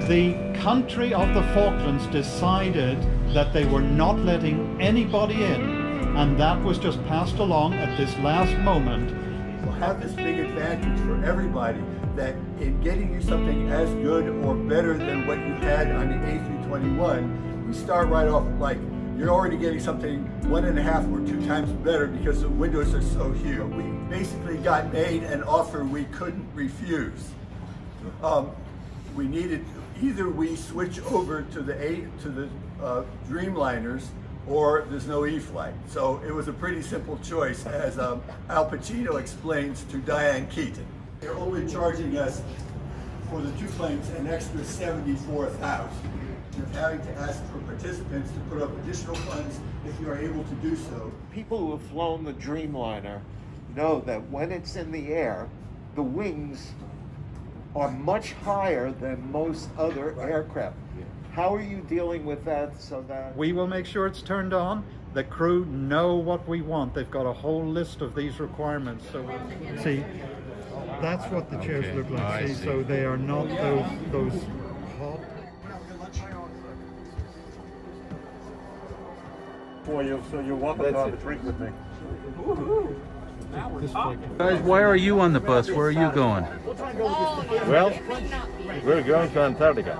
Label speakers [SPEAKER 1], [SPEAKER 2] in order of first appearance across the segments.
[SPEAKER 1] The country of the Falklands decided that they were not letting anybody in, and that was just passed along at this last moment.
[SPEAKER 2] We'll have this big advantage for everybody that in getting you something as good or better than what you had on the A321, we start right off like you're already getting something 1.5 or 2 times better because the windows are so huge. We basically got made an offer we couldn't refuse. We needed, either we switch over to the Dreamliners or there's no E-Flight. So it was a pretty simple choice, as Al Pacino explains to Diane Keaton. They're only charging us for the 2 planes an extra $74,000. You're having to ask for participants to put up additional funds if you are able to do so.
[SPEAKER 3] People who have flown the Dreamliner know that when it's in the air, the wings are much higher than most other aircraft. How are you dealing with that so that...
[SPEAKER 1] We will make sure it's turned on. The crew know what we want. They've got a whole list of these requirements. So, see, that's what the chairs look like. See, so they are not those hot...
[SPEAKER 4] For you, so you're welcome to have a drink with me.
[SPEAKER 5] Guys, why are you on the bus? Where are you going?
[SPEAKER 4] Well, we're going to Antarctica.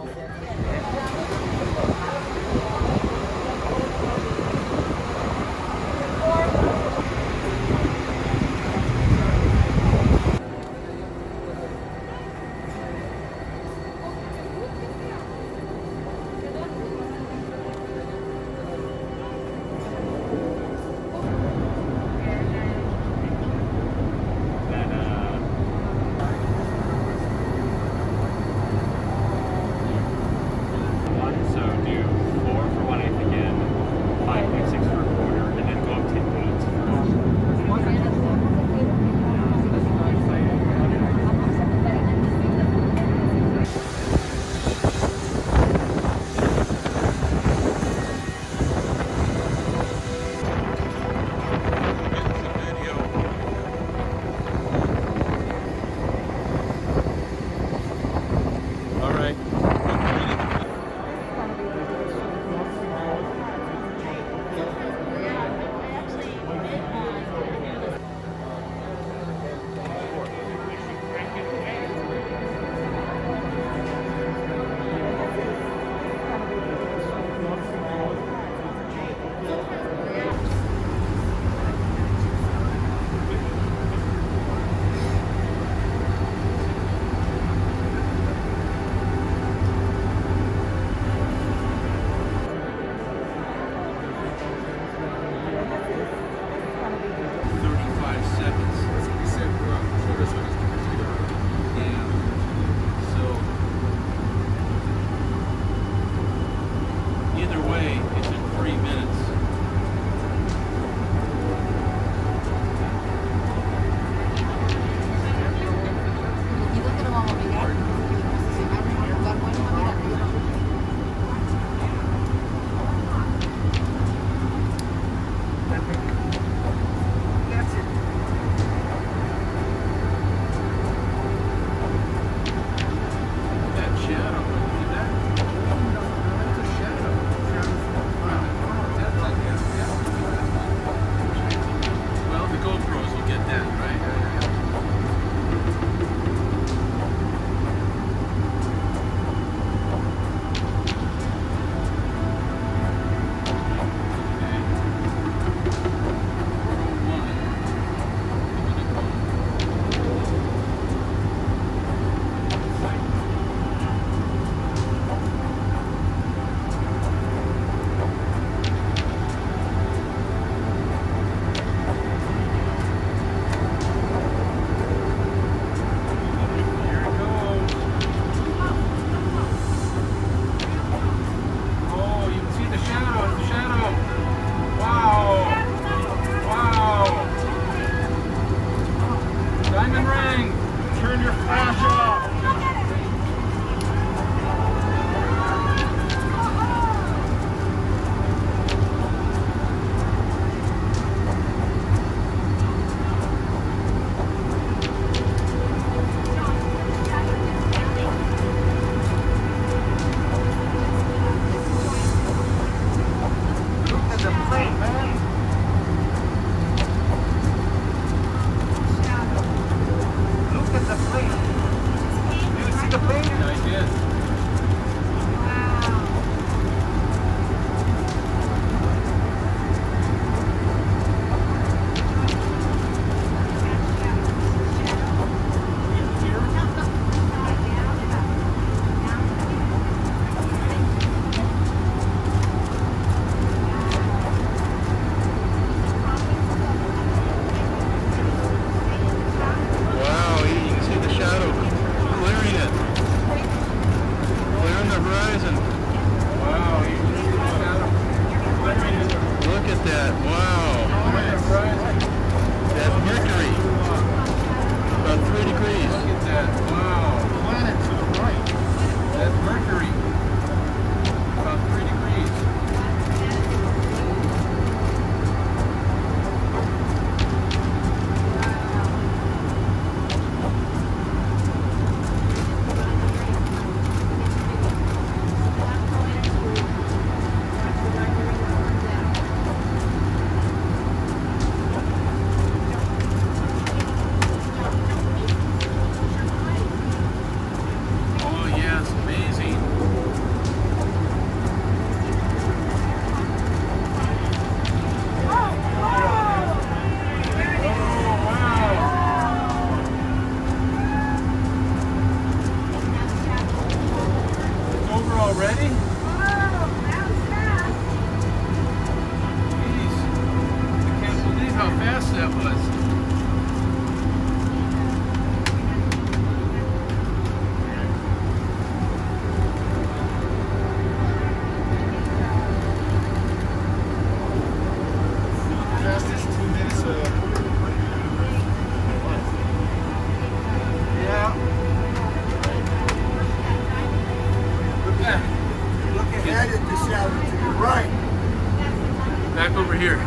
[SPEAKER 5] over here.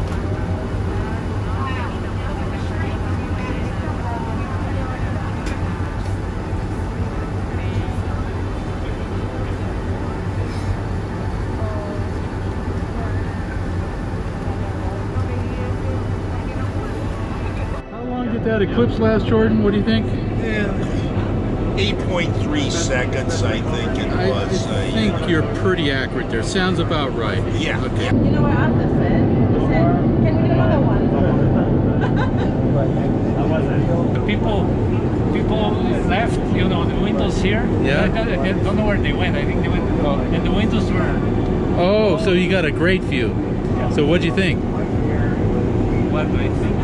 [SPEAKER 5] How long did that eclipse last, Jordan? What do you think?
[SPEAKER 6] 8.3 seconds, I think it was.
[SPEAKER 5] I think you're pretty accurate there. Sounds about right.
[SPEAKER 6] Yeah.
[SPEAKER 5] Okay.
[SPEAKER 7] You know what Arthur said? He said, can we get another one?
[SPEAKER 8] The people left, you know, the windows here.
[SPEAKER 5] Yeah.
[SPEAKER 8] I don't know where they went. I think they went, and the windows were.
[SPEAKER 5] Oh, so you got a great view.
[SPEAKER 8] Yeah.
[SPEAKER 5] So what'd you think?
[SPEAKER 8] What do I think?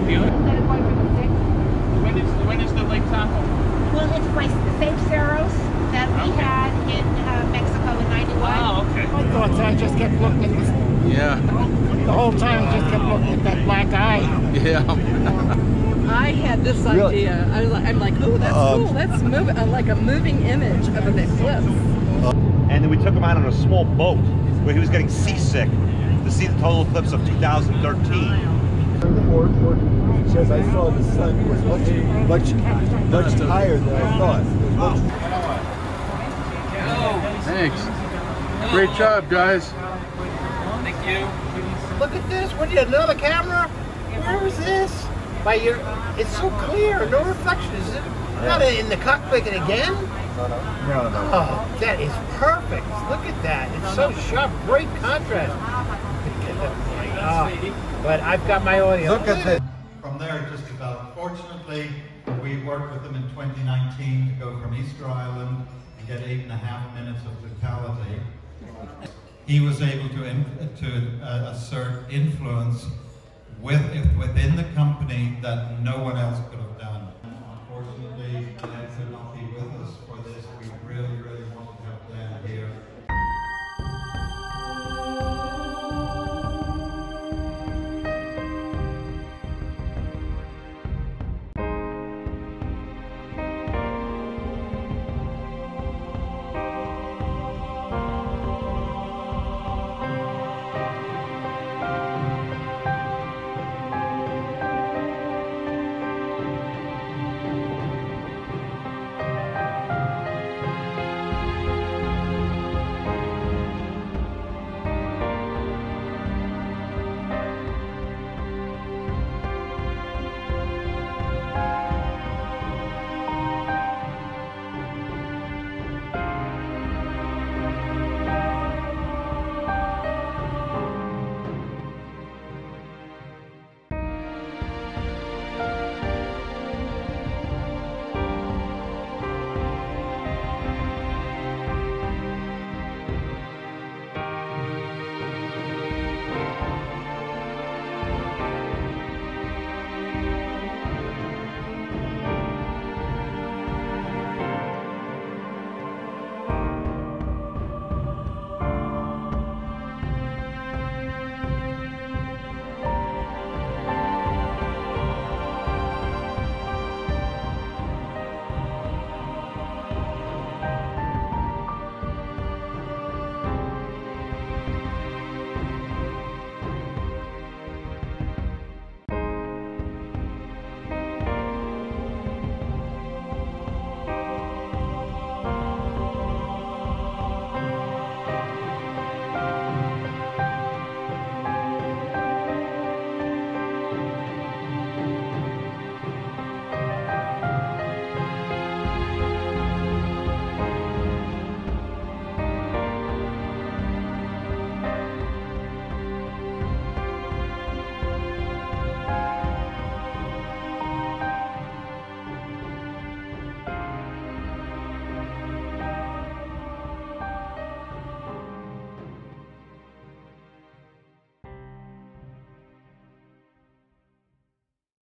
[SPEAKER 8] When is the Lake Tahoe?
[SPEAKER 7] Well, it's the same Cerros that we had in Mexico in '91.
[SPEAKER 8] Oh, okay.
[SPEAKER 9] I thought so. I just kept looking at this.
[SPEAKER 5] Yeah.
[SPEAKER 9] The whole time I just kept looking at that black eye.
[SPEAKER 5] Yeah.
[SPEAKER 10] I had this idea. I'm like, oh, that's cool. That's like a moving image of an eclipse.
[SPEAKER 11] And then we took him out on a small boat where he was getting seasick to see the total eclipse of 2013.
[SPEAKER 2] Because I saw the sun was much higher than I thought.
[SPEAKER 5] Thanks. Great job, guys.
[SPEAKER 8] Thank you.
[SPEAKER 9] Look at this. What do you, another camera? Where is this? By your, it's so clear. No reflection, is it? Not in the cockpit again?
[SPEAKER 2] No.
[SPEAKER 9] Oh, that is perfect. Look at that. It's so sharp. Great contrast. But I've got my audio.
[SPEAKER 1] Look at this. From there it just developed. Fortunately, we worked with them in 2019 to go from Easter Island and get 8.5 minutes of totality. He was able to assert influence within the company that no one else could have done.